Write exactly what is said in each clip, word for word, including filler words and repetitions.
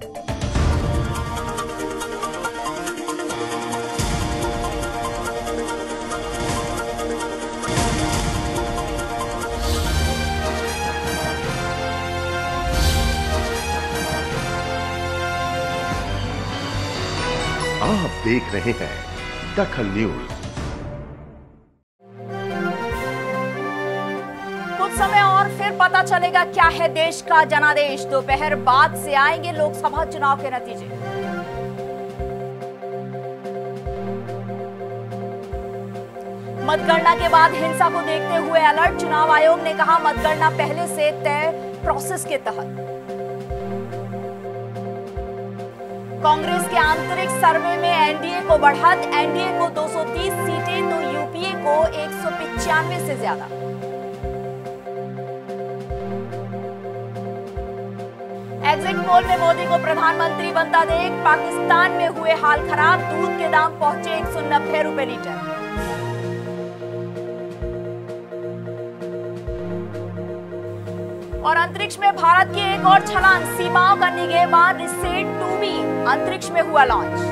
आप देख रहे हैं दखल न्यूज। कुछ समय और फिर पता चलेगा क्या है देश का जनादेश। दोपहर बाद से आएंगे लोकसभा चुनाव के नतीजे। मतगणना के बाद हिंसा को देखते हुए अलर्ट। चुनाव आयोग ने कहा मतगणना पहले से तय प्रोसेस के तहत। कांग्रेस के आंतरिक सर्वे में एनडीए को बढ़त। एनडीए को दो सौ तीस सीटें तो यूपीए को एक सौ पचानवे से ज्यादा। एग्जिट पोल में मोदी को प्रधानमंत्री बनता देख। पाकिस्तान में हुए हाल खराब। दूध के दाम पहुंचे एक सौ नब्बे रुपए लीटर। और अंतरिक्ष में भारत की एक और छलांग। सीमाओं का निगहबान रिसेट टू बी अंतरिक्ष में हुआ लॉन्च।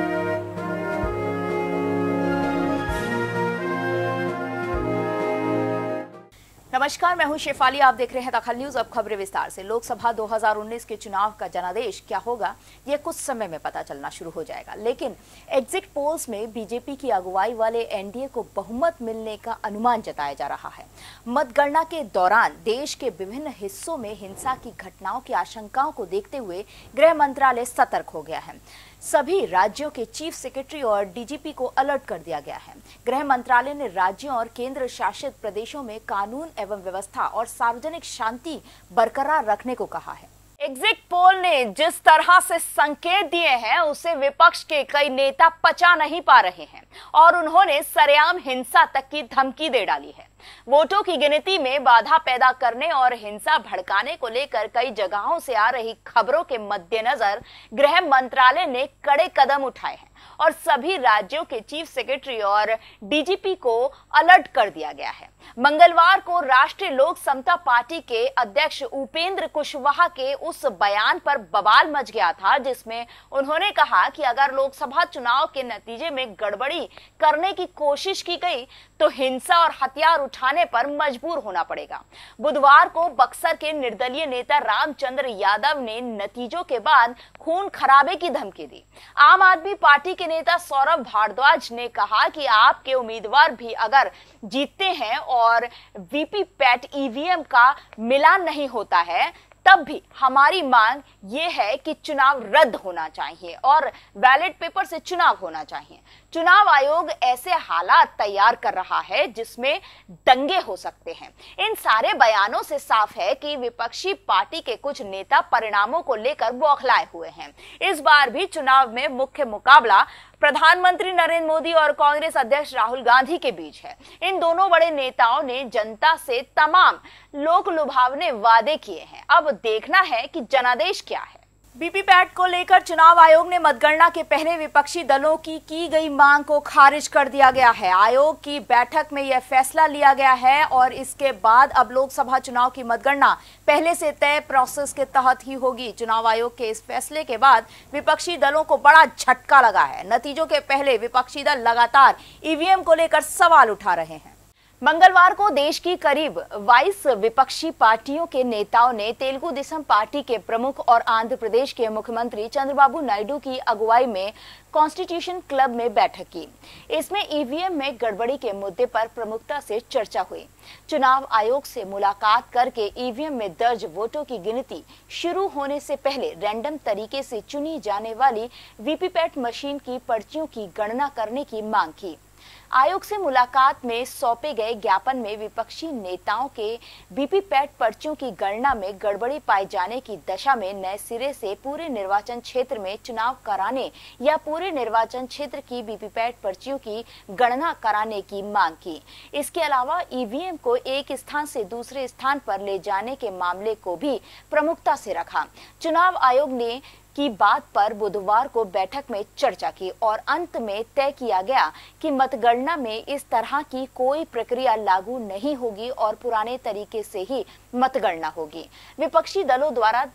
नमस्कार, मैं हूं शेफाली। आप देख रहे हैं दखल न्यूज। अब खबरें विस्तार से। लोकसभा दो हज़ार उन्नीस के चुनाव का जनादेश क्या होगा ये कुछ समय में पता चलना शुरू हो जाएगा, लेकिन एग्जिट पोल्स में बीजेपी की अगुवाई वाले एनडीए को बहुमत मिलने का अनुमान जताया जा रहा है। मतगणना के दौरान देश के विभिन्न हिस्सों में हिंसा की घटनाओं की आशंकाओं को देखते हुए गृह मंत्रालय सतर्क हो गया है। सभी राज्यों के चीफ सेक्रेटरी और डीजीपी को अलर्ट कर दिया गया है। गृह मंत्रालय ने राज्यों और केंद्र शासित प्रदेशों में कानून एवं व्यवस्था और सार्वजनिक शांति बरकरार रखने को कहा है। एग्जिट पोल ने जिस तरह से संकेत दिए हैं उसे विपक्ष के कई नेता पचा नहीं पा रहे हैं और उन्होंने सरेआम हिंसा तक की धमकी दे डाली है। वोटों की गिनती में बाधा पैदा करने और हिंसा भड़काने को लेकर कई जगहों से आ रही खबरों के मद्देनजर गृह मंत्रालय ने कड़े कदम उठाए हैं और सभी राज्यों के चीफ सेक्रेटरी और डीजीपी को अलर्ट कर दिया गया है। मंगलवार को राष्ट्रीय लोक समता पार्टी के अध्यक्ष उपेंद्र कुशवाहा के उस बयान पर बवाल मच गया था जिसमें उन्होंने कहा कि अगर लोकसभा चुनाव के नतीजे में गड़बड़ी करने की कोशिश की गई तो हिंसा और हथियार उठाने पर मजबूर होना पड़ेगा। बुधवार को बक्सर के निर्दलीय नेता रामचंद्र यादव ने नतीजों के बाद खून खराबे की धमकी दी। आम आदमी पार्टी के नेता सौरभ भारद्वाज ने कहा कि आपके उम्मीदवार भी अगर जीतते हैं और वीवीपैट ईवीएम का मिलान नहीं होता है तब भी हमारी मांग ये है कि चुनाव रद्द होना चाहिए और बैलेट पेपर से चुनाव होना चाहिए। चुनाव आयोग ऐसे हालात तैयार कर रहा है जिसमें दंगे हो सकते हैं। इन सारे बयानों से साफ है कि विपक्षी पार्टी के कुछ नेता परिणामों को लेकर बौखलाए हुए हैं। इस बार भी चुनाव में मुख्य मुकाबला प्रधानमंत्री नरेंद्र मोदी और कांग्रेस अध्यक्ष राहुल गांधी के बीच है। इन दोनों बड़े नेताओं ने जनता से तमाम लोक लुभावने वादे किए हैं। अब देखना है कि जनादेश क्या है। वीवीपैट को लेकर चुनाव आयोग ने मतगणना के पहले विपक्षी दलों की की गई मांग को खारिज कर दिया गया है। आयोग की बैठक में यह फैसला लिया गया है और इसके बाद अब लोकसभा चुनाव की मतगणना पहले से तय प्रोसेस के तहत ही होगी। चुनाव आयोग के इस फैसले के बाद विपक्षी दलों को बड़ा झटका लगा है। नतीजों के पहले विपक्षी दल लगातार ईवीएम को लेकर सवाल उठा रहे हैं। मंगलवार को देश की करीब बाईस विपक्षी पार्टियों के नेताओं ने तेलुगु देशम पार्टी के प्रमुख और आंध्र प्रदेश के मुख्यमंत्री चंद्रबाबू नायडू की अगुवाई में कॉन्स्टिट्यूशन क्लब में बैठक की। इसमें ईवीएम में गड़बड़ी के मुद्दे पर प्रमुखता से चर्चा हुई। चुनाव आयोग से मुलाकात करके ईवीएम में दर्ज वोटों की गिनती शुरू होने से पहले रैंडम तरीके से चुनी जाने वाली वीवीपैट मशीन की पर्चियों की गणना करने की मांग की। आयोग से मुलाकात में सौंपे गए ज्ञापन में विपक्षी नेताओं के वीवीपैट पर्चियों की गणना में गड़बड़ी पाए जाने की दशा में नए सिरे से पूरे निर्वाचन क्षेत्र में चुनाव कराने या पूरे निर्वाचन क्षेत्र की वीवीपैट पर्चियों की गणना कराने की मांग की। इसके अलावा ईवीएम को एक स्थान से दूसरे स्थान पर ले जाने के मामले को भी प्रमुखता से रखा। चुनाव आयोग ने की बात पर बुधवार को बैठक में चर्चा की और अंत में तय किया गया कि मतगणना में इस तरह की कोई प्रक्रिया लागू नहीं होगी और पुराने तरीके से ही मतगणना होगी। विपक्षी दलों द्वारा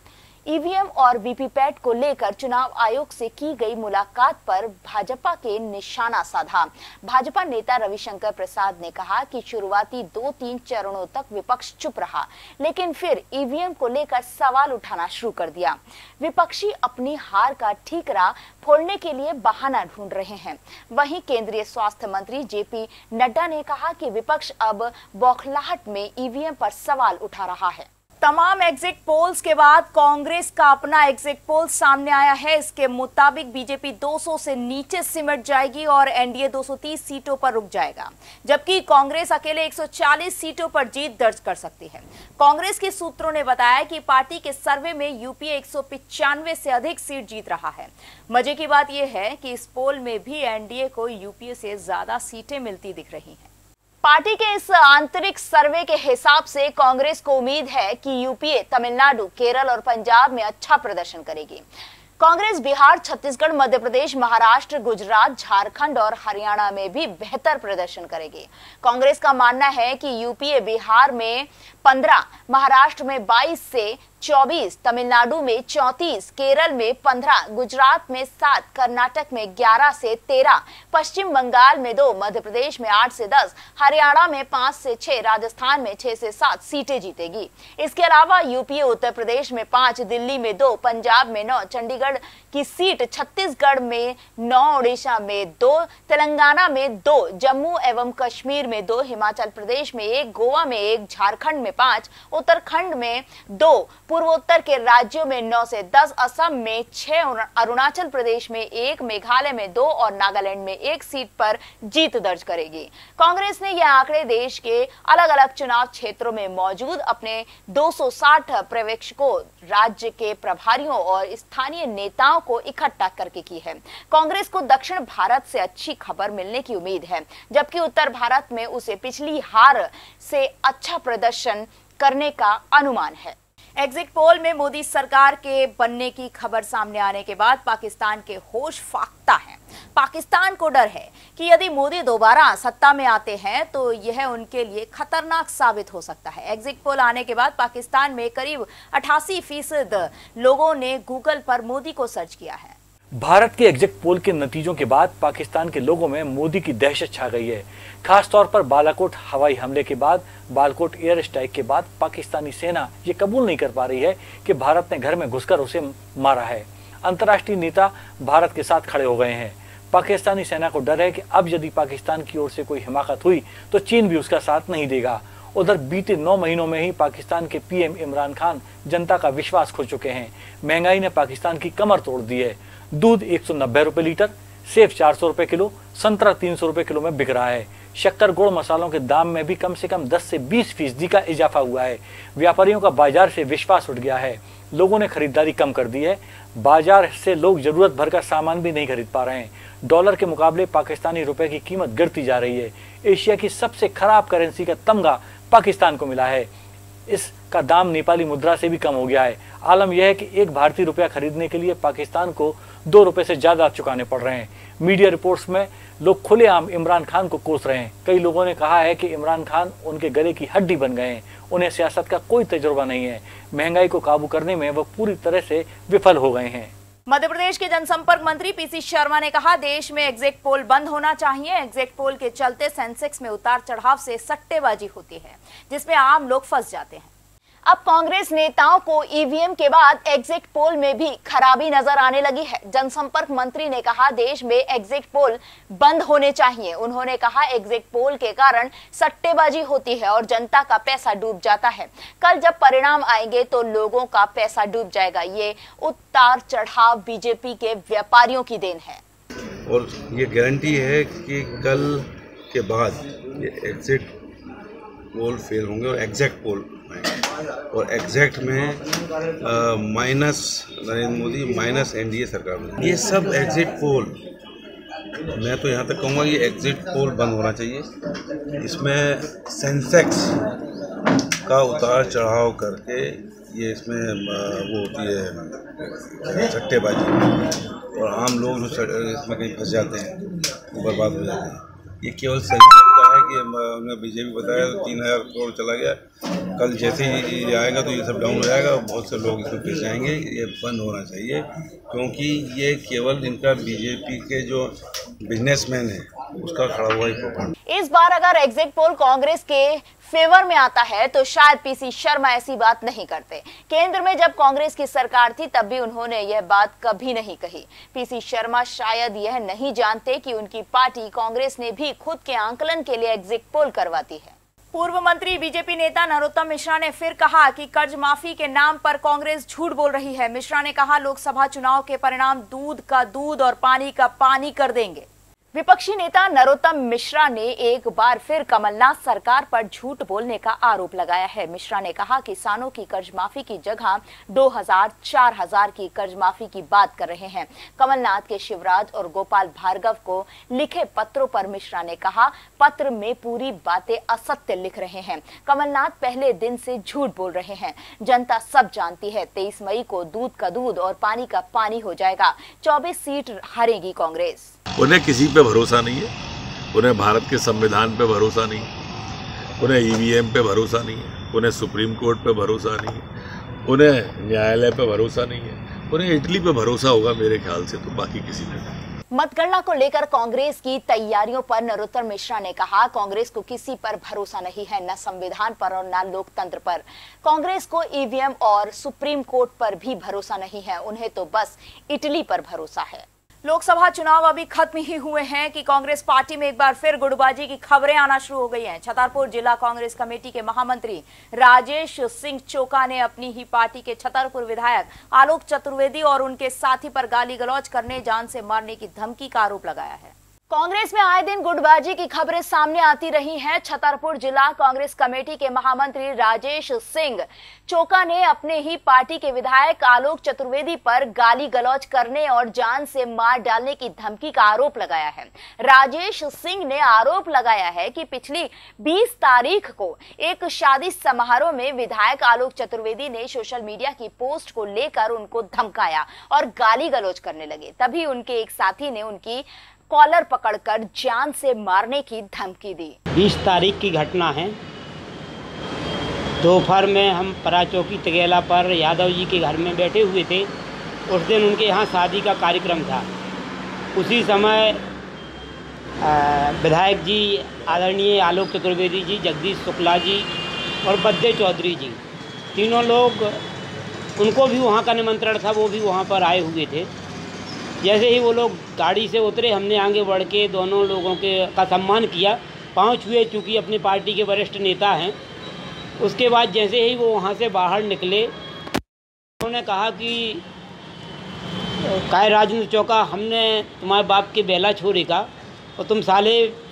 ईवीएम और वीवीपैट को लेकर चुनाव आयोग से की गई मुलाकात पर भाजपा के निशाना साधा। भाजपा नेता रविशंकर प्रसाद ने कहा कि शुरुआती दो तीन चरणों तक विपक्ष चुप रहा, लेकिन फिर ईवीएम को लेकर सवाल उठाना शुरू कर दिया। विपक्षी अपनी हार का ठीकरा फोड़ने के लिए बहाना ढूंढ रहे हैं। वहीं केंद्रीय स्वास्थ्य मंत्री जेपी नड्डा ने कहा कि विपक्ष अब बौखलाहट में ईवीएम पर सवाल उठा रहा है। तमाम एग्जिट पोल्स के बाद कांग्रेस का अपना एग्जिट पोल सामने आया है। इसके मुताबिक बीजेपी दो सौ से नीचे सिमट जाएगी और एनडीए दो सौ तीस सीटों पर रुक जाएगा, जबकि कांग्रेस अकेले एक सौ चालीस सीटों पर जीत दर्ज कर सकती है। कांग्रेस के सूत्रों ने बताया कि पार्टी के सर्वे में यूपीए एक सौ पिचानवे से अधिक सीट जीत रहा है। मजे की बात यह है कि इस पोल में भी एनडीए को यूपीए से ज्यादा सीटें मिलती दिख रही हैं। पार्टी के इस आंतरिक सर्वे के हिसाब से कांग्रेस को उम्मीद है कि यूपीए तमिलनाडु, केरल और पंजाब में अच्छा प्रदर्शन करेगी। कांग्रेस बिहार, छत्तीसगढ़, मध्य प्रदेश, महाराष्ट्र, गुजरात, झारखंड और हरियाणा में भी बेहतर प्रदर्शन करेगी। कांग्रेस का मानना है कि यूपीए बिहार में पंद्रह, महाराष्ट्र में बाईस से चौबीस, तमिलनाडु में चौंतीस, केरल में पंद्रह, गुजरात में सात, कर्नाटक में ग्यारह से तेरह, पश्चिम बंगाल में दो, मध्य प्रदेश में आठ से दस, हरियाणा में पाँच से छह, राजस्थान में छह से सात सीटें जीतेगी। इसके अलावा यूपीए उत्तर प्रदेश में पांच, दिल्ली में दो, पंजाब में नौ, चंडीगढ़ की सीट, छत्तीसगढ़ में नौ, उड़ीसा में दो, तेलंगाना में दो, जम्मू एवं कश्मीर में दो, हिमाचल प्रदेश में एक, गोवा में एक, झारखंड में पांच, उत्तराखंड में दो, पूर्वोत्तर के राज्यों में नौ से दस, असम में छह, अरुणाचल प्रदेश में एक, मेघालय में दो और नागालैंड में एक सीट पर जीत दर्ज करेगी। कांग्रेस ने यह आंकड़े देश के अलग अलग चुनाव क्षेत्रों में मौजूद अपने दो सौ साठ पर्यवेक्षकों, राज्य के प्रभारियों और स्थानीय नेताओं को इकट्ठा करके की है। कांग्रेस को दक्षिण भारत से अच्छी खबर मिलने की उम्मीद है, जबकि उत्तर भारत में उसे पिछली हार से अच्छा प्रदर्शन करने का अनुमान है। एग्जिट पोल में मोदी सरकार के बनने की खबर सामने आने के बाद पाकिस्तान के होश फाख्ता हैं। पाकिस्तान को डर है कि यदि मोदी दोबारा सत्ता में आते हैं तो यह उनके लिए खतरनाक साबित हो सकता है। एग्जिट पोल आने के बाद पाकिस्तान में करीब अठासी फीसद लोगों ने गूगल पर मोदी को सर्च किया है। भारत के एग्जिट पोल के नतीजों के बाद पाकिस्तान के लोगों में मोदी की दहशत छा गई है। खास तौर पर बालाकोट हवाई हमले के बाद, बालाकोट एयर स्ट्राइक के बाद पाकिस्तानी सेना ये कबूल नहीं कर पा रही है कि भारत ने घर में घुसकर उसे मारा है। अंतर्राष्ट्रीय नेता भारत के साथ खड़े हो गए हैं। पाकिस्तानी सेना को डर है कि अब यदि पाकिस्तान की ओर से कोई हिमाकत हुई तो चीन भी उसका साथ नहीं देगा। उधर बीते नौ महीनों में ही पाकिस्तान के पीएम इमरान खान जनता का विश्वास खो चुके हैं। महंगाई ने पाकिस्तान की कमर तोड़ दी है। दूध एक सौ नब्बे रुपए लीटर, सेब चार सौ रुपए किलो, संतरा तीन सौ रुपए किलो में बिक रहा है। शक्कर, गुड़, मसालों के दाम में भी कम से कम दस से बीस फीसदी का इजाफा हुआ है। व्यापारियों का बाजार से विश्वास उठ गया है। लोगों ने खरीदारी कम कर दी है। बाजार से लोग जरूरत भर का सामान भी नहीं खरीद पा रहे हैं। डॉलर के मुकाबले पाकिस्तानी रुपए की कीमत गिरती जा रही है। एशिया की सबसे खराब करेंसी का तमगा पाकिस्तान को मिला है। इसका दाम नेपाली मुद्रा से भी कम हो गया है। आलम यह है कि एक भारतीय रुपया खरीदने के लिए पाकिस्तान को दो रुपए से ज्यादा चुकाने पड़ रहे हैं। मीडिया रिपोर्ट्स में लोग खुलेआम इमरान खान को कोस रहे हैं। कई लोगों ने कहा है कि इमरान खान उनके गले की हड्डी बन गए हैं। उन्हें सियासत का कोई तजुर्बा नहीं है। महंगाई को काबू करने में वह पूरी तरह से विफल हो गए हैं। मध्य प्रदेश के जनसंपर्क मंत्री पीसी शर्मा ने कहा, देश में एग्जिट पोल बंद होना चाहिए। एग्जिट पोल के चलते सेंसेक्स में उतार चढ़ाव से सट्टेबाजी होती है, जिसमें आम लोग फंस जाते हैं। अब कांग्रेस नेताओं को ईवीएम के बाद एग्जिट पोल में भी खराबी नजर आने लगी है। जनसंपर्क मंत्री ने कहा, देश में एग्जिट पोल बंद होने चाहिए। उन्होंने कहा, एग्जिट पोल के कारण सट्टेबाजी होती है और जनता का पैसा डूब जाता है। कल जब परिणाम आएंगे तो लोगों का पैसा डूब जाएगा। ये उतार चढ़ाव बीजेपी के व्यापारियों की देन है और ये गारंटी है कि कल के बाद ये एग्जिट पोल फेल होंगे और एग्जैक्ट पोल और एग्जैक्ट में minus Narendra Modi, minus NDA सरकार। ये सब एग्जिट पोल, मैं तो यहाँ तक कहूँगा ये एग्जिट पोल बंद होना चाहिए। इसमें सेंसेक्स का उतार चढ़ाव करके ये इसमें वो होती है सट्टेबाजी और आम लोग जो इसमें कहीं फंस जाते हैं वो बर्बाद हो जाते हैं। ये केवल सेंसेक्स का है कि उन्हें बीजेपी बताया तो तीन हज़ार करोड़ चला गया। कल जैसे ही ये आएगा तो ये सब डाउन हो जाएगा, बहुत से लोग इसमें फंस जाएंगे। ये बंद होना चाहिए, क्योंकि ये केवल इनका बीजेपी के जो बिजनेसमैन है उसका खड़ा हुआ ही प्रोपागेंडा। इस बार अगर एग्जिट पोल कांग्रेस के फेवर में आता है तो शायद पीसी शर्मा ऐसी बात नहीं करते। केंद्र में जब कांग्रेस की सरकार थी तब भी उन्होंने यह बात कभी नहीं कही। पीसी शर्मा शायद यह नहीं जानते कि उनकी पार्टी कांग्रेस ने भी खुद के आंकलन के लिए एग्जिट पोल करवाती है। पूर्व मंत्री बीजेपी नेता नरोत्तम मिश्रा ने फिर कहा कि कर्ज माफी के नाम पर कांग्रेस झूठ बोल रही है। मिश्रा ने कहा, लोकसभा चुनाव के परिणाम दूध का दूध और पानी का पानी कर देंगे। विपक्षी नेता नरोत्तम मिश्रा ने एक बार फिर कमलनाथ सरकार पर झूठ बोलने का आरोप लगाया है। मिश्रा ने कहा, किसानों की कर्ज माफी की जगह दो हज़ार चार हज़ार की कर्ज माफी की बात कर रहे हैं। कमलनाथ के शिवराज और गोपाल भार्गव को लिखे पत्रों पर मिश्रा ने कहा, पत्र में पूरी बातें असत्य लिख रहे हैं। कमलनाथ पहले दिन से झूठ बोल रहे हैं। जनता सब जानती है, तेईस मई को दूध का दूध और पानी का पानी हो जाएगा। चौबीस सीट हारेगी कांग्रेस। उन्हें किसी पे भरोसा नहीं है, उन्हें भारत के संविधान पे भरोसा नहीं है, उन्हें ईवीएम पे भरोसा नहीं है, उन्हें सुप्रीम कोर्ट पे भरोसा नहीं है, उन्हें न्यायालय पे भरोसा नहीं है, उन्हें इटली पे भरोसा होगा मेरे ख्याल से, तो बाकी किसी पे नहीं। मतगणना को लेकर कांग्रेस की तैयारियों पर नरोत्तम मिश्रा ने कहा, कांग्रेस को किसी पर भरोसा नहीं है, न संविधान पर और न लोकतंत्र पर। कांग्रेस को ईवीएम और सुप्रीम कोर्ट पर भी भरोसा नहीं है, उन्हें तो बस इटली पर भरोसा है। लोकसभा चुनाव अभी खत्म ही हुए हैं कि कांग्रेस पार्टी में एक बार फिर गुटबाजी की खबरें आना शुरू हो गई हैं। छतरपुर जिला कांग्रेस कमेटी के महामंत्री राजेश सिंह चोका ने अपनी ही पार्टी के छतरपुर विधायक आलोक चतुर्वेदी और उनके साथी पर गाली गलौज करने, जान से मारने की धमकी का आरोप लगाया है। कांग्रेस में आए दिन गुटबाजी की खबरें सामने आती रही हैं। छतरपुर जिला कांग्रेस कमेटी के महामंत्री राजेश सिंह चोका ने अपने ही पार्टी के विधायक आलोक चतुर्वेदी पर गाली गलौज करने और जान से मार डालने की धमकी का आरोप लगाया है। राजेश सिंह ने आरोप लगाया है कि पिछली बीस तारीख को एक शादी समारोह में विधायक आलोक चतुर्वेदी ने सोशल मीडिया की पोस्ट को लेकर उनको धमकाया और गाली गलौज करने लगे। तभी उनके एक साथी ने उनकी कॉलर पकड़कर जान से मारने की धमकी दी। बीस तारीख की घटना है। दोपहर में हम परा चौकी तगेला पर यादव जी के घर में बैठे हुए थे। उस दिन उनके यहाँ शादी का कार्यक्रम था। उसी समय विधायक जी आदरणीय आलोक चतुर्वेदी जी, जगदीश शुक्ला जी और बद्दे चौधरी जी, तीनों लोग, उनको भी वहाँ का निमंत्रण था, वो भी वहाँ पर आए हुए थे। जैसे ही वो लोग गाड़ी से उतरे, हमने आगे बढ़ के दोनों लोगों के का सम्मान किया, पाँव छुए, चूँकि अपनी पार्टी के वरिष्ठ नेता हैं। उसके बाद जैसे ही वो वहाँ से बाहर निकले, उन्होंने कहा कि काय राजेंद्र चौका, हमने तुम्हारे बाप के बेला छोड़ेगा और तुम साले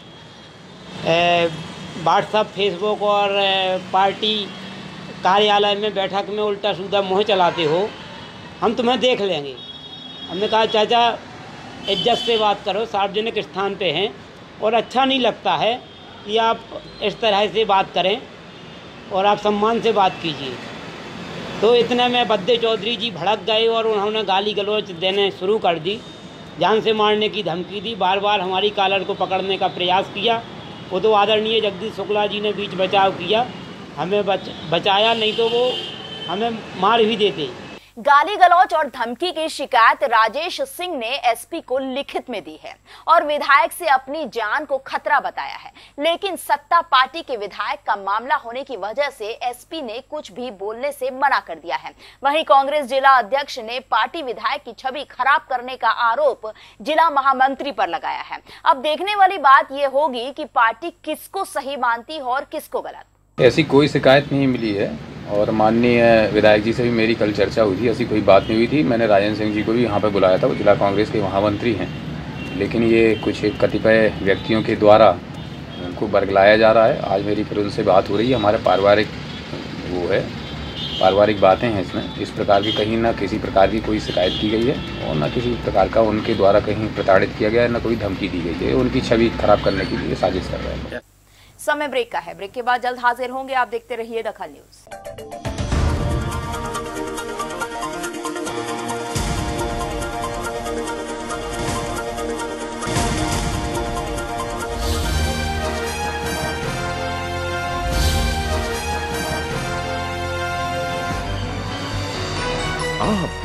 व्हाट्सएप, फेसबुक और पार्टी कार्यालय में बैठक में उल्टा सीधा मुँह चलाते हो, हम तुम्हें देख लेंगे। हमने कहा, चाचा इज्जत से बात करो, सार्वजनिक स्थान पे हैं और अच्छा नहीं लगता है कि आप इस तरह से बात करें और आप सम्मान से बात कीजिए। तो इतने में बद्दे चौधरी जी भड़क गए और उन्होंने गाली गलौज देने शुरू कर दी, जान से मारने की धमकी दी, बार बार हमारी कॉलर को पकड़ने का प्रयास किया। वो तो आदरणीय जगदीश शुक्ला जी ने बीच बचाव किया, हमें बच बचाया, नहीं तो वो हमें मार भी देते। गाली गलौज और धमकी की शिकायत राजेश सिंह ने एसपी को लिखित में दी है और विधायक से अपनी जान को खतरा बताया है। लेकिन सत्ता पार्टी के विधायक का मामला होने की वजह से एसपी ने कुछ भी बोलने से मना कर दिया है। वहीं कांग्रेस जिला अध्यक्ष ने पार्टी विधायक की छवि खराब करने का आरोप जिला महामंत्री पर लगाया है। अब देखने वाली बात यह होगी कि पार्टी किसको सही मानती है और किसको गलत। ऐसी कोई शिकायत नहीं मिली है और माननीय विधायक जी से भी मेरी कल चर्चा हुई थी, ऐसी कोई बात नहीं हुई थी। मैंने राजेंद्र सिंह जी को भी यहाँ पर बुलाया था, वो जिला कांग्रेस के महामंत्री हैं, लेकिन ये कुछ कतिपय व्यक्तियों के द्वारा उनको बरगलाया जा रहा है। आज मेरी फिर उनसे बात हो रही है, हमारे पारिवारिक वो है, पारिवारिक बातें हैं इसमें। इस प्रकार की कहीं ना किसी प्रकार की कोई शिकायत की गई है और ना किसी प्रकार का उनके द्वारा कहीं प्रताड़ित किया गया है, ना कोई धमकी दी गई है। उनकी छवि खराब करने के लिए साजिश कर रहे हैं। समय ब्रेक का है, ब्रेक के बाद जल्द हाजिर होंगे। आप देखते रहिए दखल न्यूज।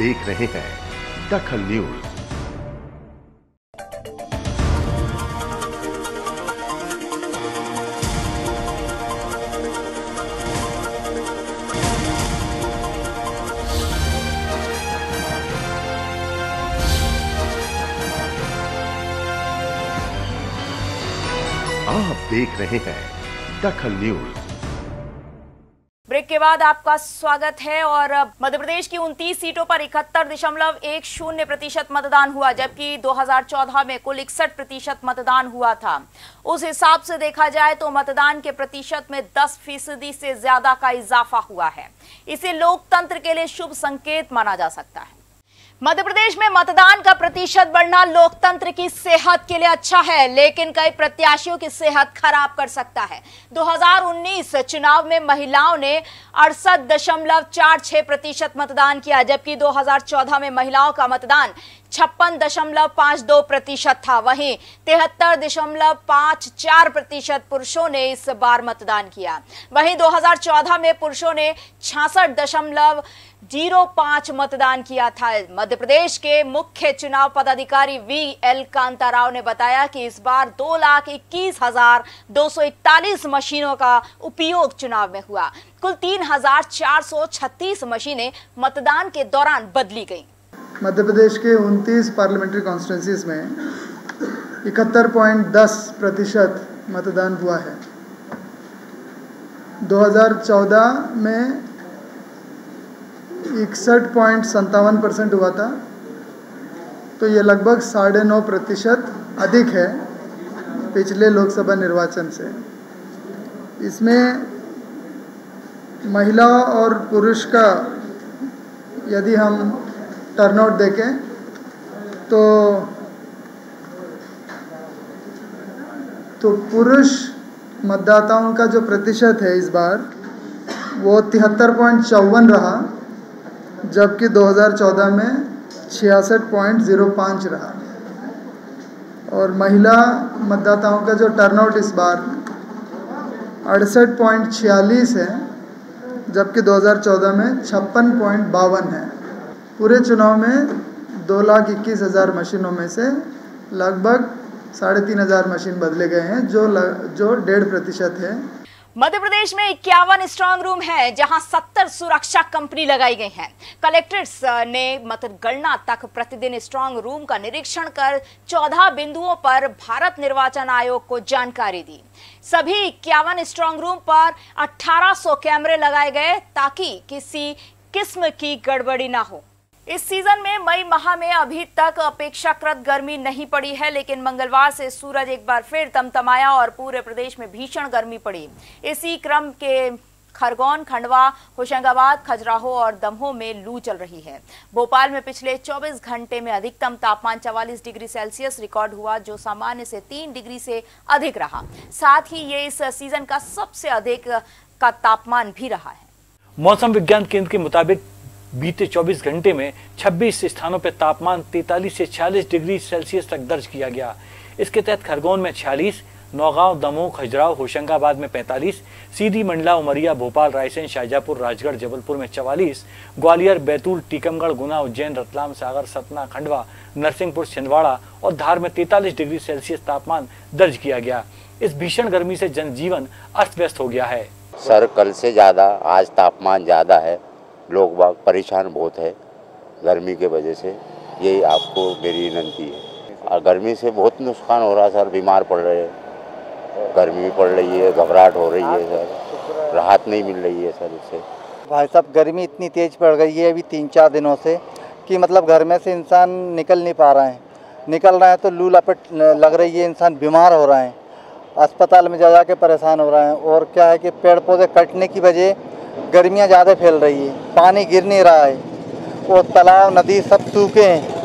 देख रहे हैं दखल न्यूज। आप देख रहे हैं दखल न्यूज। ब्रेक के बाद आपका स्वागत है। और मध्य प्रदेश की उनतीस सीटों पर इकहत्तर दशमलव एक शून्य प्रतिशत मतदान हुआ, जबकि दो हज़ार चौदह में कुल इकसठ प्रतिशत मतदान हुआ था। उस हिसाब से देखा जाए तो मतदान के प्रतिशत में दस फीसदी से ज्यादा का इजाफा हुआ है। इसे लोकतंत्र के लिए शुभ संकेत माना जा सकता है। मध्य प्रदेश में मतदान का प्रतिशत बढ़ना लोकतंत्र की सेहत के लिए अच्छा है, लेकिन कई प्रत्याशियों की सेहत खराब कर सकता है। दो हज़ार उन्नीस चुनाव में महिलाओं ने अड़सठ दशमलव चार छह प्रतिशत मतदान किया, जबकि दो हज़ार चौदह में महिलाओं का मतदान छप्पन दशमलव पांच दो प्रतिशत था। वहीं तिहत्तर दशमलव पांच चार प्रतिशत पुरुषों ने इस बार मतदान किया। वहीं दो हज़ार चौदह में पुरुषों ने छियासठ दशमलव जीरो पांच मतदान किया था। मध्य प्रदेश के मुख्य चुनाव पदाधिकारी वी एल कांता राव ने बताया कि इस बार दो लाख इक्कीस हजार दो सौ इकतालीस मशीनों का उपयोग चुनाव में हुआ। कुल तीन हजार चार सौ छत्तीस मशीनें मतदान के दौरान बदली गईं। मध्य प्रदेश के उनतीस पार्लियामेंट्री कॉन्स्टिट्यूंसीज में इकहत्तर पॉइंट दस प्रतिशत मतदान हुआ है। दो हज़ार चौदह में इकसठ पॉइंट संतावन परसेंट हुआ था, तो ये लगभग साढ़े नौ प्रतिशत अधिक है पिछले लोकसभा निर्वाचन से। इसमें महिला और पुरुष का यदि हम टर्नआउट देखें तो तो पुरुष मतदाताओं का जो प्रतिशत है इस बार वो तिहत्तर पॉइंट चौवन रहा, जबकि दो हज़ार चौदह में छियासठ पॉइंट ज़ीरो पाँच रहा। और महिला मतदाताओं का जो टर्नआउट इस बार अड़सठ पॉइंट छियालीस है, जबकि दो हज़ार चौदह में छप्पन पॉइंट बावन है। पूरे चुनाव में दो लाख इक्कीस हज़ार मशीनों में से लगभग साढ़े तीन हजार मशीन बदले गए हैं, जो जो डेढ़ प्रतिशत है। मध्य प्रदेश में इक्यावन स्ट्रांग रूम है, जहां सत्तर सुरक्षा कंपनी लगाई गई हैं। कलेक्टर्स ने मतगणना तक प्रतिदिन स्ट्रांग रूम का निरीक्षण कर चौदह बिंदुओं पर भारत निर्वाचन आयोग को जानकारी दी। सभी इक्यावन स्ट्रांग रूम पर अठारह सौ कैमरे लगाए गए ताकि किसी किस्म की गड़बड़ी ना हो। इस सीजन में मई माह में अभी तक अपेक्षाकृत गर्मी नहीं पड़ी है, लेकिन मंगलवार से सूरज एक बार फिर तमतमाया और पूरे प्रदेश में भीषण गर्मी पड़ी। इसी क्रम के खरगोन, खंडवा, होशंगाबाद, खजुराहो और दमोह में लू चल रही है। भोपाल में पिछले चौबीस घंटे में अधिकतम तापमान चवालीस डिग्री सेल्सियस रिकॉर्ड हुआ, जो सामान्य से तीन डिग्री से अधिक रहा। साथ ही ये इस सीजन का सबसे अधिक का तापमान भी रहा है। मौसम विज्ञान केंद्र के मुताबिक बीते चौबीस घंटे में छब्बीस स्थानों पर तापमान तैंतालीस से छियालीस डिग्री सेल्सियस तक दर्ज किया गया। इसके तहत खरगोन में छियालीस, नौगांव, दमोह, खजुराहो, होशंगाबाद में पैंतालीस, सीधी, मंडला, उमरिया, भोपाल, रायसेन, शाहजहांपुर, राजगढ़, जबलपुर में चवालीस, ग्वालियर, बैतूल, टीकमगढ़, गुना, उज्जैन, रतलाम, सागर, सतना, खंडवा, नरसिंहपुर, छिंदवाड़ा और धार में तैंतालीस डिग्री सेल्सियस तापमान दर्ज किया गया। इस भीषण गर्मी से जनजीवन अस्त व्यस्त हो गया है। सर, कल से ज़्यादा आज तापमान ज़्यादा है, लोग बाग परेशान बहुत है गर्मी के वजह से। यही आपको मेरी विनती है। और गर्मी से बहुत नुकसान हो रहा है सर, बीमार पड़ रहे हैं, गर्मी भी पड़ रही है, घबराहट हो रही है सर, राहत नहीं मिल रही है सर इससे। भाई साहब, गर्मी इतनी तेज़ पड़ गई है अभी तीन चार दिनों से कि मतलब घर में से इंसान निकल नहीं पा रहा है। निकल रहा है तो लू लपेट लग रही है, इंसान बीमार हो रहा है, अस्पताल में जा जा के परेशान हो रहा है। और क्या है कि पेड़ पौधे कटने की वजह गर्मियाँ ज़्यादा फैल रही है, पानी गिर नहीं रहा है और तालाब नदी सब सूखे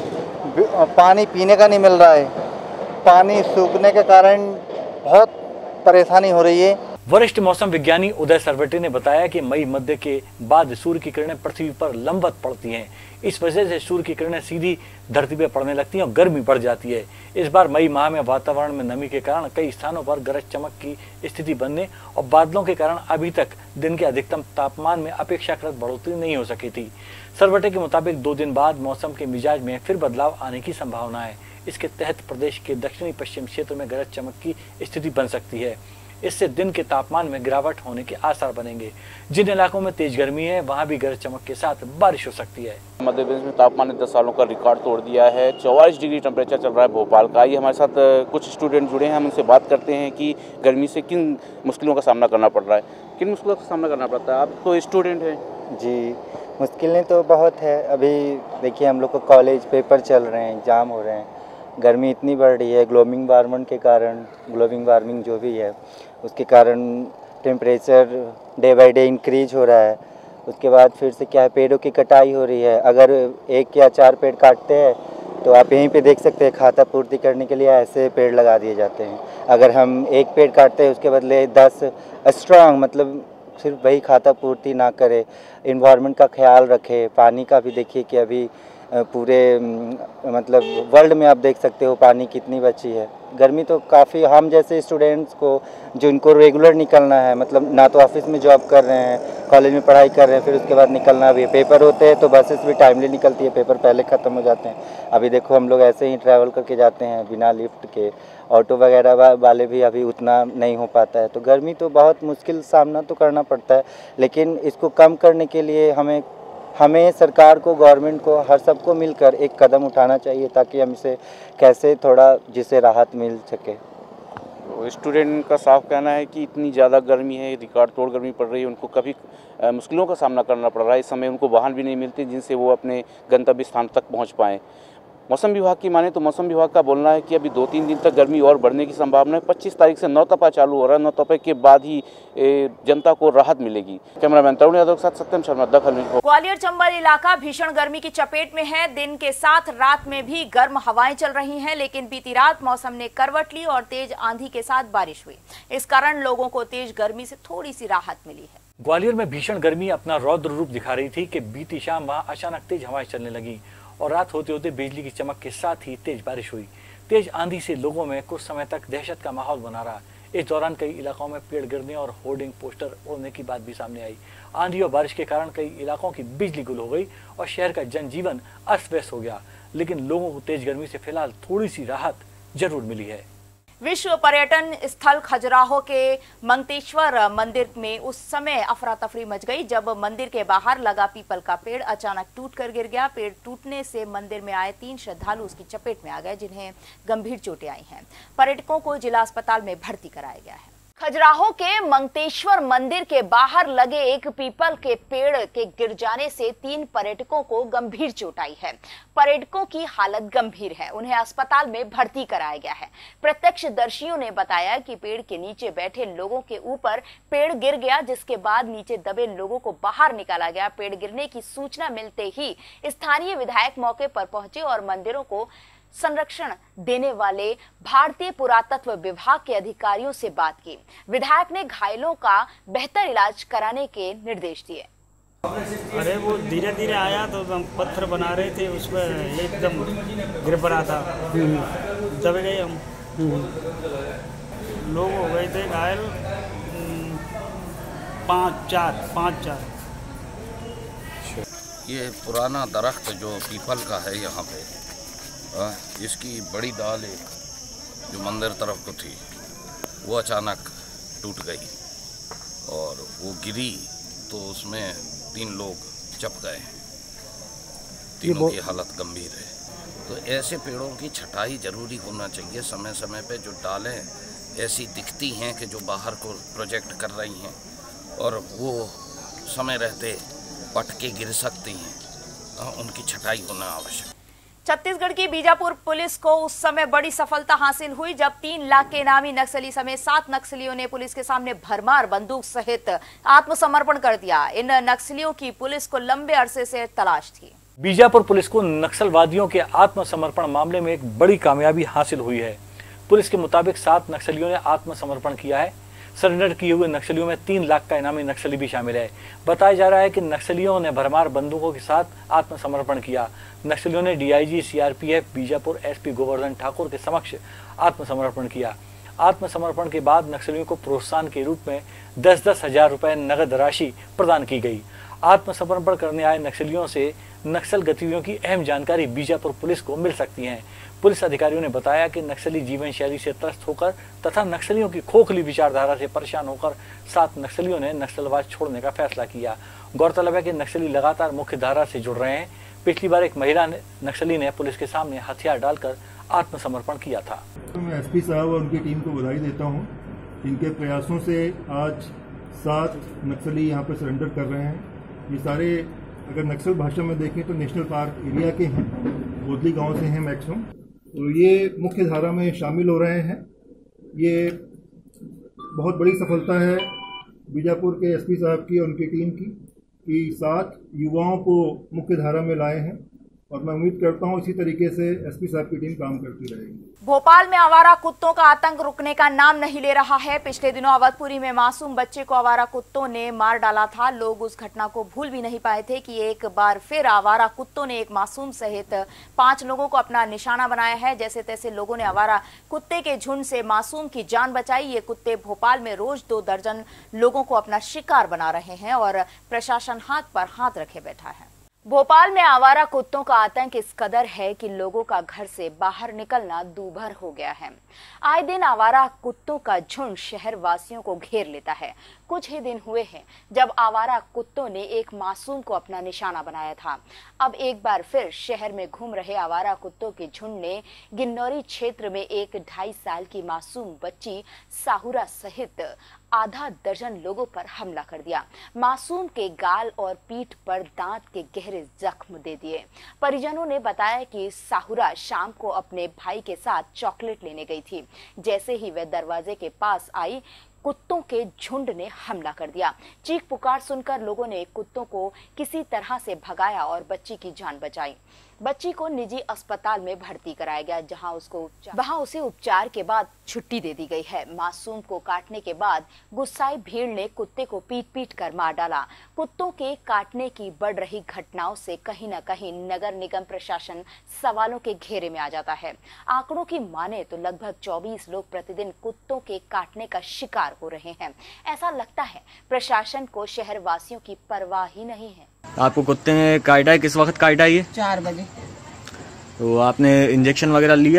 हैं, पानी पीने का नहीं मिल रहा है। पानी सूखने के कारण बहुत परेशानी हो रही है। वरिष्ठ मौसम विज्ञानी उदय सरवटे ने बताया कि मई मध्य के बाद सूर्य की किरणें पृथ्वी पर लंबवत पड़ती हैं। इस वजह से सूर्य की किरणें सीधी धरती पर पड़ने लगती हैं और गर्मी बढ़ जाती है। इस बार मई माह में वातावरण में नमी के कारण कई स्थानों पर गरज चमक की स्थिति बनने और बादलों के कारण अभी तक दिन के अधिकतम तापमान में अपेक्षाकृत बढ़ोतरी नहीं हो सकी थी। सरवटे के मुताबिक दो दिन बाद मौसम के मिजाज में फिर बदलाव आने की संभावना है। इसके तहत प्रदेश के दक्षिणी पश्चिम क्षेत्र में गरज चमक की स्थिति बन सकती है। इससे दिन के तापमान में गिरावट होने के आसार बनेंगे। जिन इलाकों में तेज गर्मी है वहां भी गरज चमक के साथ बारिश हो सकती है। मध्य प्रदेश में तापमान ने दस सालों का रिकॉर्ड तोड़ दिया है। चौवालीस डिग्री टेम्परेचर चल रहा है भोपाल का। ये हमारे साथ कुछ स्टूडेंट जुड़े हैं, हम उनसे बात करते हैं कि गर्मी से किन मुश्किलों का सामना करना पड़ रहा है। किन मुश्किलों का सामना करना पड़ता है? आप तो स्टूडेंट हैं। जी, मुश्किलें तो बहुत है। अभी देखिए हम लोग को कॉलेज पेपर चल रहे हैं, एग्ज़ाम हो रहे हैं, गर्मी इतनी बढ़ रही है ग्लोबल वार्मिंग के कारण। ग्लोबल वार्मिंग जो भी है उसके कारण temperature day by day increase हो रहा है। उसके बाद फिर से क्या है, पेड़ों की कटाई हो रही है। अगर एक या चार पेड़ काटते हैं तो आप यहीं पे देख सकते हैं, खाता पूर्ति करने के लिए ऐसे पेड़ लगा दिए जाते हैं। अगर हम एक पेड़ काटते हैं उसके बदले दस स्ट्रॉन्ग, मतलब सिर्फ वही खाता पूर्ति ना करे, इन्वायरमेंट का ख्याल रखे। पानी का भी देखिए कि अभी पूरे मतलब वर्ल्ड में आप देख सकते हो पानी कितनी बची है। गर्मी तो काफ़ी, हम जैसे स्टूडेंट्स को जिनको रेगुलर निकलना है, मतलब ना तो ऑफिस में जॉब कर रहे हैं, कॉलेज में पढ़ाई कर रहे हैं, फिर उसके बाद निकलना भी है। पेपर होते हैं तो बसेस भी टाइमली निकलती है, पेपर पहले ख़त्म हो जाते हैं। अभी देखो हम लोग ऐसे ही ट्रैवल करके जाते हैं बिना लिफ्ट के, ऑटो वगैरह वाले भी अभी उतना नहीं हो पाता है। तो गर्मी तो बहुत मुश्किल सामना तो करना पड़ता है, लेकिन इसको कम करने के लिए हमें हमें सरकार को, गवर्नमेंट को, हर सबको मिलकर एक कदम उठाना चाहिए ताकि हम इसे कैसे थोड़ा जिसे राहत मिल सके। तो स्टूडेंट का साफ कहना है कि इतनी ज़्यादा गर्मी है, रिकॉर्ड तोड़ गर्मी पड़ रही है, उनको काफ़ी मुश्किलों का सामना करना पड़ रहा है। इस समय उनको वाहन भी नहीं मिलते जिनसे वो अपने गंतव्य स्थान तक पहुँच पाएँ। मौसम विभाग की माने तो मौसम विभाग का बोलना है कि अभी दो तीन दिन तक गर्मी और बढ़ने की संभावना है। पच्चीस तारीख से नौ तपा चालू हो रहा है, नौ तपा के बाद ही जनता को राहत मिलेगी। कैमरामैन तरुण यादव के साथ सत्यम शर्मा, दखल न्यूज़। ग्वालियर चंबल इलाका भीषण गर्मी की चपेट में है। दिन के साथ रात में भी गर्म हवाएं चल रही हैं, लेकिन बीती रात मौसम ने करवट ली और तेज आंधी के साथ बारिश हुई। इस कारण लोगों को तेज गर्मी से थोड़ी सी राहत मिली है। ग्वालियर में भीषण गर्मी अपना रौद्र रूप दिखा रही थी कि बीती शाम वहां अचानक तेज हवाएं चलने लगी और रात होते होते बिजली की चमक के साथ ही तेज बारिश हुई। तेज आंधी से लोगों में कुछ समय तक दहशत का माहौल बना रहा। इस दौरान कई इलाकों में पेड़ गिरने और होर्डिंग पोस्टर उड़ने की बात भी सामने आई। आंधी और बारिश के कारण कई इलाकों की बिजली गुल हो गई और शहर का जनजीवन अस्त व्यस्त हो गया, लेकिन लोगों को तेज गर्मी से फिलहाल थोड़ी सी राहत जरूर मिली है। विश्व पर्यटन स्थल खजुराहो के मंगतेश्वर मंदिर में उस समय अफरा तफरी मच गई जब मंदिर के बाहर लगा पीपल का पेड़ अचानक टूटकर गिर गया। पेड़ टूटने से मंदिर में आए तीन श्रद्धालु उसकी चपेट में आ गए, जिन्हें गंभीर चोटें आई हैं। पर्यटकों को जिला अस्पताल में भर्ती कराया गया है। खजुराहो के मंगतेश्वर मंदिर के बाहर लगे एक पीपल के पेड़ के गिर जाने से तीन पर्यटकों को गंभीर चोट आई है। पर्यटकों की हालत गंभीर है, उन्हें अस्पताल में भर्ती कराया गया है। प्रत्यक्षदर्शियों ने बताया कि पेड़ के नीचे बैठे लोगों के ऊपर पेड़ गिर गया, जिसके बाद नीचे दबे लोगों को बाहर निकाला गया। पेड़ गिरने की सूचना मिलते ही स्थानीय विधायक मौके पर पहुंचे और मंदिरों को संरक्षण देने वाले भारतीय पुरातत्व विभाग के अधिकारियों से बात की। विधायक ने घायलों का बेहतर इलाज कराने के निर्देश दिए। अरे वो धीरे धीरे आया तो हम पत्थर बना रहे थे, उस पर एकदम गिर पड़ा था, दब गए हम। लोग हो गए थे घायल पाँच चार पाँच चार। ये पुराना दरख्त जो पीपल का है यहाँ पे, इसकी बड़ी डाल जो मंदिर तरफ को थी वो अचानक टूट गई और वो गिरी तो उसमें तीन लोग चप गए। तीनों की हालत गंभीर है। तो ऐसे पेड़ों की छटाई जरूरी होना चाहिए समय समय पे। जो डालें ऐसी दिखती हैं कि जो बाहर को प्रोजेक्ट कर रही हैं और वो समय रहते पट के गिर सकती हैं, उनकी छटाई होना आवश्यक। छत्तीसगढ़ की बीजापुर पुलिस को उस समय बड़ी सफलता हासिल हुई जब तीन लाख के इनामी नक्सली समेत सात नक्सलियों ने पुलिस के सामने भरमार बंदूक सहित आत्मसमर्पण कर दिया। इन नक्सलियों की पुलिस को लंबे अरसे से तलाश थी। बीजापुर पुलिस को नक्सलवादियों के आत्मसमर्पण मामले में एक बड़ी कामयाबी हासिल हुई है। पुलिस के मुताबिक सात नक्सलियों ने आत्मसमर्पण किया है। सरेंडर किए हुए नक्सलियों में तीन लाख का इनामी नक्सली भी शामिल है। बताया जा रहा है कि नक्सलियों ने भरमार बंदूकों के साथ आत्मसमर्पण किया। नक्सलियों ने DIG CRPF Bijapur SP Govardhan Thakur के समक्ष आत्मसमर्पण किया। आत्मसमर्पण के बाद नक्सलियों को प्रोत्साहन के रूप में दस दस हजार रुपए नगद राशि प्रदान की गई। आत्मसमर्पण करने आए नक्सलियों से नक्सल गतिविधियों की अहम जानकारी बीजापुर पुलिस को मिल सकती है। पुलिस अधिकारियों ने बताया कि नक्सली जीवन शैली से त्रस्त होकर तथा नक्सलियों की खोखली विचारधारा से परेशान होकर सात नक्सलियों ने नक्सलवाद छोड़ने का फैसला किया। गौरतलब है कि नक्सली लगातार मुख्य धारा से जुड़ रहे हैं। पिछली बार एक महिला नक्सली ने पुलिस के सामने हथियार डालकर आत्मसमर्पण किया था। मैं एसपी साहब और उनकी टीम को बधाई देता हूं। इनके प्रयासों से आज सात नक्सली यहां पर सरेंडर कर रहे हैं। ये सारे अगर नक्सल भाषा में देखें तो नेशनल पार्क एरिया के हैं, बोदली गांव से हैं मैक्सिमम। तो ये मुख्य धारा में शामिल हो रहे हैं। ये बहुत बड़ी सफलता है बीजापुर के एसपी साहब की और उनकी टीम की कि सात युवाओं को मुख्य धारा में लाए हैं और मैं उम्मीद करता हूं इसी तरीके से एसपी साहब की टीम काम करती रहेगी। भोपाल में आवारा कुत्तों का आतंक रुकने का नाम नहीं ले रहा है। पिछले दिनों अवधपुरी में मासूम बच्चे को आवारा कुत्तों ने मार डाला था। लोग उस घटना को भूल भी नहीं पाए थे कि एक बार फिर आवारा कुत्तों ने एक मासूम सहित पांच लोगों को अपना निशाना बनाया है। जैसे तैसे लोगों ने आवारा कुत्ते के झुंड से मासूम की जान बचाई। ये कुत्ते भोपाल में रोज दो दर्जन लोगों को अपना शिकार बना रहे हैं और प्रशासन हाथ पर हाथ रखे बैठा है। भोपाल में आवारा कुत्तों का आतंक इस कदर है कि लोगों का घर से बाहर निकलना दूभर हो गया है। आए दिन आवारा कुत्तों का झुंड शहर वासियों को घेर लेता है। कुछ ही दिन हुए हैं जब आवारा कुत्तों ने एक मासूम को अपना निशाना बनाया था। अब एक बार फिर शहर में घूम रहे आवारा कुत्तों के झुंड ने गिन्नौरी क्षेत्र में एक ढाई साल की मासूम बच्ची साहुरा सहित आधा दर्जन लोगों पर हमला कर दिया। मासूम के गाल और पीठ पर दांत के गहरे जख्म दे दिए। परिजनों ने बताया कि साहुरा शाम को अपने भाई के साथ चॉकलेट लेने गई थी। जैसे ही वह दरवाजे के पास आई, कुत्तों के झुंड ने हमला कर दिया। चीख पुकार सुनकर लोगों ने कुत्तों को किसी तरह से भगाया और बच्ची की जान बचाई। बच्ची को निजी अस्पताल में भर्ती कराया गया, जहां उसको वहां उसे उपचार के बाद छुट्टी दे दी गई है। मासूम को काटने के बाद गुस्साई भीड़ ने कुत्ते को पीट पीट कर मार डाला। कुत्तों के काटने की बढ़ रही घटनाओं से कहीं न कहीं नगर निगम प्रशासन सवालों के घेरे में आ जाता है। आंकड़ों की माने तो लगभग चौबीस लोग प्रतिदिन कुत्तों के काटने का शिकार हो रहे हैं। ऐसा लगता है प्रशासन को शहर वासियों की परवाह ही नहीं है। आपको कुत्ते ने काटा है? किस वक्त काटा है? ये चार बजे। तो आपने इंजेक्शन वगैरह लिया?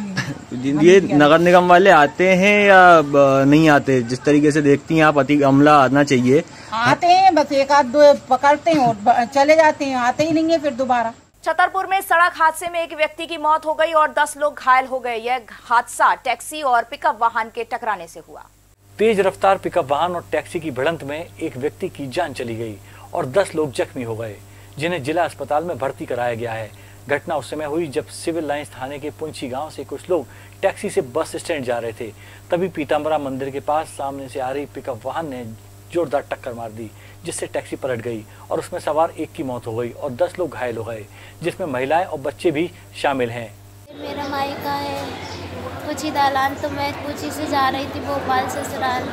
जी। ये नगर निगम वाले आते हैं या नहीं आते? जिस तरीके से देखती हैं आप, अति अमला आना चाहिए। आते हैं, बस एक आध दो पकड़ते हैं और चले जाते हैं, आते ही नहीं है फिर दोबारा। छतरपुर में सड़क हादसे में एक व्यक्ति की मौत हो गई और दस लोग घायल हो गए। यह हादसा टैक्सी और पिकअप वाहन के टकराने से हुआ। तेज रफ्तार पिकअप वाहन और टैक्सी की भिड़ंत में एक व्यक्ति की जान चली गई और दस लोग जख्मी हो गए, जिन्हें जिला अस्पताल में भर्ती कराया गया है। घटना उस समय हुई जब सिविल लाइंस थाने के पुंछी गांव से कुछ लोग टैक्सी से बस स्टैंड जा रहे थे। तभी पीताम्बरा मंदिर के पास सामने से आ रही पिकअप वाहन ने जोरदार टक्कर मार दी, जिससे टैक्सी पलट गई और उसमें सवार एक की मौत हो गई और दस लोग घायल हो गए, जिसमें महिलाएं और बच्चे भी शामिल हैं। मेरा मायका है पुछी दालान, तो मैं पुछी से जा रही थी भोपाल ससुराल।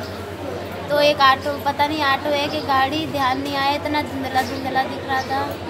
तो एक ऑटो, पता नहीं ऑटो है कि गाड़ी, ध्यान नहीं आया, इतना धुंधला धुंधला दिख रहा था।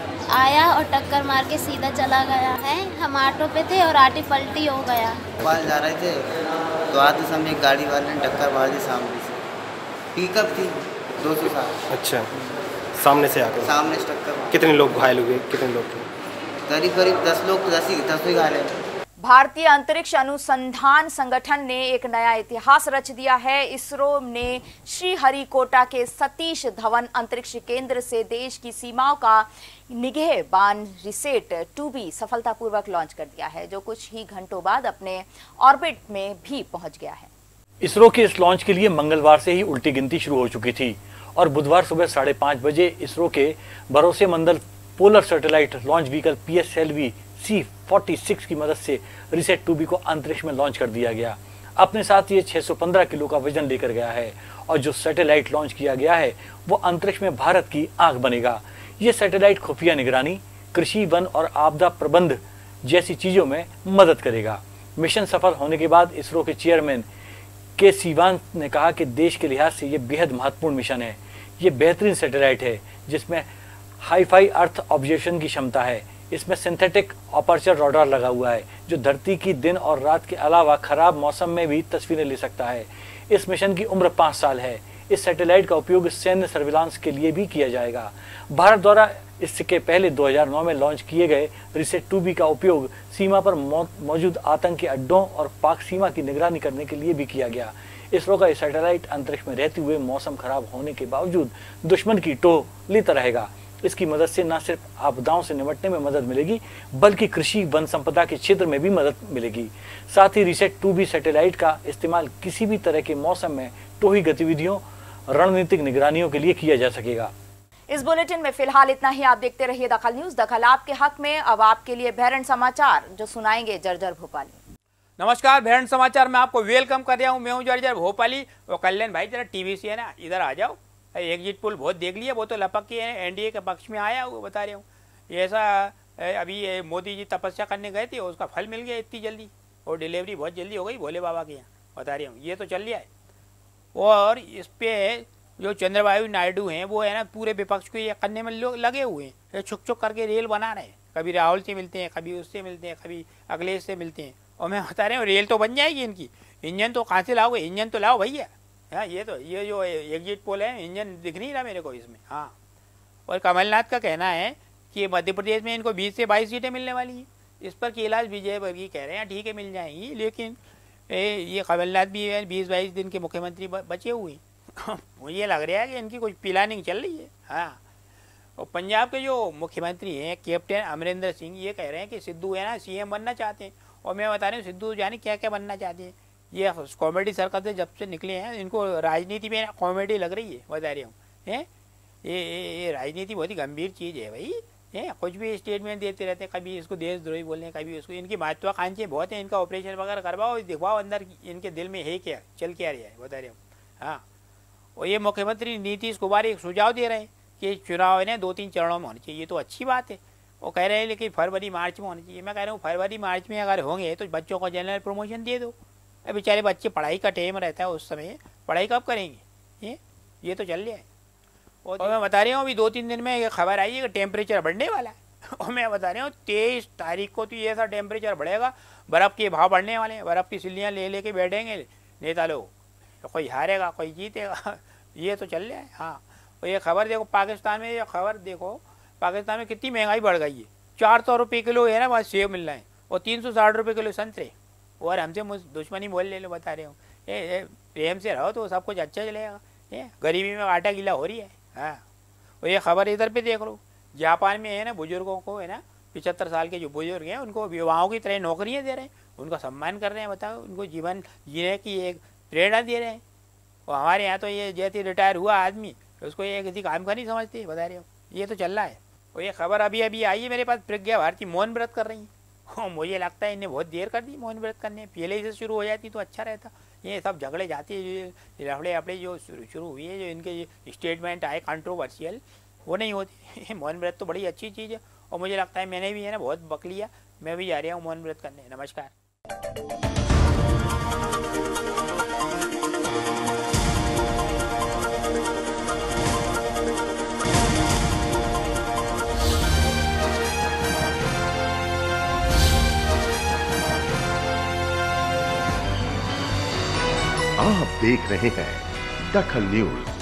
आया और टक्कर मार के सीधा चला गया है। हम ऑटो पे थे और ऑटो पलटी हो गया। भोपाल जा रहे थे तो आते समय एक गाड़ी वाले ने टक्कर मार दी सामने से। पिकअप थी दो सौ सात। अच्छा, सामने से आकर सामने से टक्कर। कितने लोग घायल हुए? कितने लोग थे? करीब करीब दस लोग, दस ही दस ही घायल हैं। भारतीय अंतरिक्ष अनुसंधान संगठन ने एक नया इतिहास रच दिया है। इसरो ने श्रीहरिकोटा के सतीश धवन अंतरिक्ष केंद्र से देश की सीमाओं का निगहबान रिसेट टू बी सफलतापूर्वक लॉन्च कर दिया है, जो कुछ ही घंटों बाद अपने ऑर्बिट में भी पहुंच गया है। इसरो के इस लॉन्च के लिए मंगलवार से ही उल्टी गिनती शुरू हो चुकी थी और बुधवार सुबह साढ़े पाँच बजे इसरो के भरोसेमंद polar satellite launch vehicle P S L V C छियालीस की मदद से रिसेट टू बी को अंतरिक्ष में लॉन्च कर दिया गया। अपने साथ ये छह सौ पंद्रह किलो का वजन लेकर गया है और जो सैटेलाइट लॉन्च किया गया है वो अंतरिक्ष में भारत की आंख बनेगा। ये सैटेलाइट खुफिया निगरानी, कृषि, वन और आपदा प्रबंध जैसी चीजों में मदद करेगा। मिशन सफल होने के बाद इसरो के चेयरमैन के सीवान ने कहा कि देश के लिहाज से ये बेहद महत्वपूर्ण मिशन है। ये बेहतरीन सैटेलाइट है जिसमें हाईफाई अर्थ ऑब्जर्वेशन की क्षमता है। इसमें सिंथेटिक अपर्चर रडार लगा हुआ है जो धरती की दिन और रात के अलावा खराब मौसम में भी तस्वीरें ले सकता है। इस मिशन की उम्र पाँच साल है। इस सैटेलाइट का उपयोग सैन्य सर्विलांस के लिए भी किया जाएगा। भारत द्वारा इसके पहले दो हज़ार नौ में लॉन्च किए गए रिसेट टू बी का उपयोग सीमा पर मौजूद आतंकी अड्डों और पाक सीमा की निगरानी करने के लिए भी किया गया। इसरो का यह सैटेलाइट अंतरिक्ष में रहते हुए मौसम खराब होने के बावजूद दुश्मन की टोह लेता रहेगा। इसकी मदद से न सिर्फ आपदाओं से निपटने में मदद मिलेगी बल्कि कृषि वन संपदा के क्षेत्र में भी मदद मिलेगी। साथ ही रिसेट टू बी सैटेलाइट का इस्तेमाल किसी भी तरह के मौसम में टोही गतिविधियों रणनीतिक निगरानियों के लिए किया जा सकेगा। इस बुलेटिन में फिलहाल इतना ही। आप देखते रहिए दखल न्यूज। दखल आपके हक में। अब आपके लिए बहरन समाचार जो सुनाएंगे जर्जर भोपाली। नमस्कार, बहरन समाचार में आपको वेलकम कर रहा हूँ। मैं हूँ जर्जर भोपाली। वो कल्याण भाई जरा टीवी से है ना इधर आ जाओ। एग्जिट पोल बहुत देख लिया, वो तो लपक के एनडीए के पक्ष में आया, वो बता रहा हूँ। ऐसा अभी मोदी जी तपस्या करने गए थे, उसका फल मिल गया इतनी जल्दी और डिलीवरी बहुत जल्दी हो गई भोले बाबा के यहाँ, बता रहा हूँ। ये तो चल रहा है। और इस पे जो चंद्रबाबू नायडू हैं वो है ना पूरे विपक्ष को ये करने में लोग लगे हुए हैं। ये छुक छुक करके रेल बना रहे हैं। कभी राहुल से मिलते हैं, कभी उससे मिलते हैं, कभी अखिलेश से मिलते हैं। और मैं बता रहा हूँ रेल तो बन जाएगी इनकी। इंजन तो कहाँ से लाओगे? इंजन तो लाओ भैया। हाँ, ये तो ये जो एग्जिट पोल है इंजन दिख नहीं रहा मेरे को इसमें। हाँ, और कमलनाथ का कहना है कि मध्य प्रदेश में इनको बीस से बाईस सीटें मिलने वाली हैं। इस पर कैलाश विजयवर्गीय कह रहे हैं ठीक है मिल जाएंगी, लेकिन ए, ये कमलनाथ भी है बीस बाईस दिन के मुख्यमंत्री बचे हुए। मुझे लग रहा है कि इनकी कुछ प्लानिंग चल रही है। हाँ, और पंजाब के जो मुख्यमंत्री हैं कैप्टन अमरिंदर सिंह ये कह रहे हैं कि सिद्धू है ना सीएम बनना चाहते हैं। और मैं बता रही हूँ सिद्धू जाने क्या क्या बनना चाहते हैं। ये कॉमेडी सर्कल से जब से निकले हैं इनको राजनीति में कॉमेडी लग रही है, बता रही हूँ। हैं ये ये राजनीति बहुत ही गंभीर चीज़ है भाई। है कुछ भी स्टेटमेंट देते रहते हैं, कभी इसको देशद्रोही बोलने, कभी उसको। इनकी महत्वाकांक्षी बहुत है, इनका ऑपरेशन वगैरह करवाओ, दिखवाओ अंदर इनके दिल में है क्या, चल क्या रहा है, बता रहे हूँ। हाँ, और ये मुख्यमंत्री नीतीश कुमार एक सुझाव दे रहे हैं कि चुनाव है दो तीन चरणों में होने चाहिए। ये तो अच्छी बात है। वो कह रहे हैं लेकिन फरवरी मार्च में होने चाहिए। मैं कह रहा हूँ फरवरी मार्च में अगर होंगे तो बच्चों को जनरल प्रमोशन दे दो। बेचारे बच्चे पढ़ाई का टाइम रहता है, उस समय पढ़ाई कब करेंगे? ये ये तो चल रहा है। और मैं बता रहा हूँ अभी दो तीन दिन में ये खबर आई है कि टेम्परेचर बढ़ने वाला है। और मैं बता रहा हूँ तेईस तारीख को तो ये ऐसा टेम्परेचर बढ़ेगा, बर्फ़ के भाव बढ़ने वाले हैं। बर्फ़ की सिल्लियाँ ले लेके बैठेंगे नेता लोग, तो कोई हारेगा कोई जीतेगा। ये तो चल रहा है। हाँ, और ये खबर देखो पाकिस्तान में, ये खबर देखो पाकिस्तान में कितनी महंगाई बढ़ गई है। चार सौ रुपये किलो है ना वहाँ सेब मिल रहा है और तीन सौ साठ रुपये किलो संतरे। और हमसे दुश्मनी बोल ले लो, बता रहे हो। ये प्रेम से रहो तो सब कुछ अच्छा चलेगा। ये गरीबी में आटा गीला हो रही है। हाँ, और ये खबर इधर पे देख लो, जापान में है ना बुजुर्गों को है ना पिछहत्तर साल के जो बुजुर्ग हैं उनको विवाहों की तरह नौकरियाँ दे रहे हैं, उनका सम्मान कर रहे हैं। बताओ, उनको जीवन जीने की एक प्रेरणा दे रहे हैं। और हमारे यहाँ तो ये जैसे रिटायर हुआ आदमी उसको ये किसी काम का नहीं समझते, बता रहे हो। ये तो चल रहा है। और ये खबर अभी अभी आई है मेरे पास, प्रज्ञा भारती मौन व्रत कर रही है। मुझे लगता है इन्हें बहुत देर कर दी मौन व्रत करने, पहले से शुरू हो जाती तो अच्छा रहता। ये सब झगड़े जाते लफड़े अपड़े जो शुरू हुई है, जो इनके स्टेटमेंट आए कंट्रोवर्शियल, वो नहीं होते। मौन व्रत तो बड़ी अच्छी चीज़ है और मुझे लगता है मैंने भी है ना बहुत बक लिया, मैं भी जा रहा हूँ मौन व्रत करने। नमस्कार। आप देख रहे हैं दखल न्यूज।